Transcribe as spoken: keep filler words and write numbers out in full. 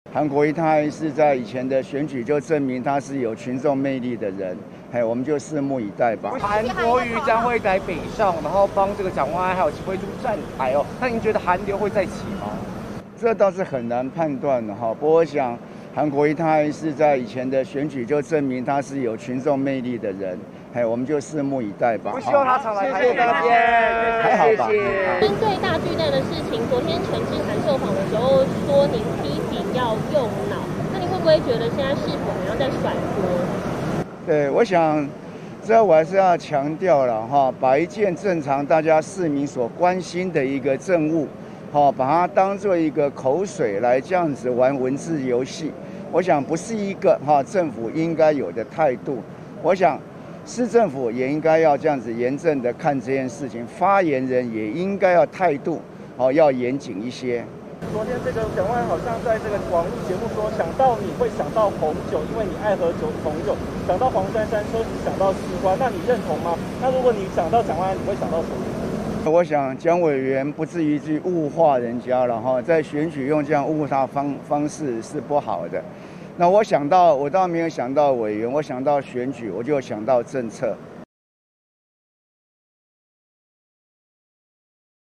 韩国瑜他是在以前的选举就证明他是有群众魅力的人，哎，我们就拭目以待吧。 韩国瑜将会在北上，然后帮这个蒋万安还有秦惠珠站台哦。那您觉得韩流会再起吗？ 这倒是很难判断的哈。不过我想，韩国瑜他是在以前的选举就证明他是有群众魅力的人，哎，我们就拭目以待吧。 我希望他常来台北。 谢谢，还好吧。 针对大巨蛋的事情，昨天陈志涵受访的时候说您批评要用脑，那你会不会觉得现在是否好像在甩锅？ 对，我想，这我还是要强调了哈，把一件正常大家市民所关心的一个政务。好，把它当做一个口水来这样子玩文字游戏，我想不是一个哈政府应该有的态度。我想市政府也应该要这样子严正的看这件事情，发言人也应该要态度好要严谨一些。 昨天这个蒋万安好像在这个网络节目说，想到你会想到红酒，因为你爱喝酒红酒；想到黄珊珊说想到丝瓜，那你认同吗？那如果你想到蒋万安，你会想到什么？ 我想蒋委员不至于去物化人家了哈，在选举用这样物化方方式是不好的。那我想到，我倒没有想到委员，我想到选举，我就想到政策。